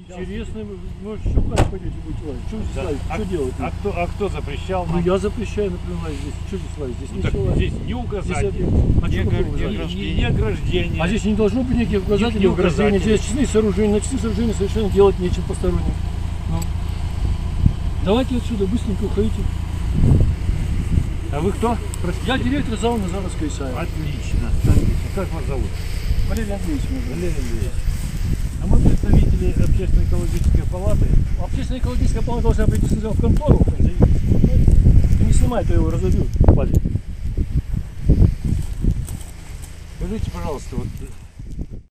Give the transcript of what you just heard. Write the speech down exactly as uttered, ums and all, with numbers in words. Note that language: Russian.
Интересно, может, еще куда пойдете будете лазить? Что здесь Да. лазить? А, Что делать? а, кто, а кто запрещал Ну нам? я запрещаю, например, лазить здесь. Что здесь лазить? Здесь Ну, ничего так лазить. здесь ни Здесь указателей, это- а ни, что огр- такого ни лазить? ограждения, ни ограждения. А здесь не должно быть никаких указателей, Ни ограждений. указателей. Здесь честные сооружения, на честных сооружениях совершенно делать нечем посторонним. Ну. Давайте отсюда быстренько уходите. А вы кто? Я директор зала Назаровской ИСА. Отлично, отлично. Как вас зовут? Валерий Андреевич. меня зовут. Валерий Андреевич. А мы представители общественной экологической палаты. Общественная экологическая палата должна прийти сначала в контору. Ты не снимай, то я его разобью. Падает. Скажите, пожалуйста, вот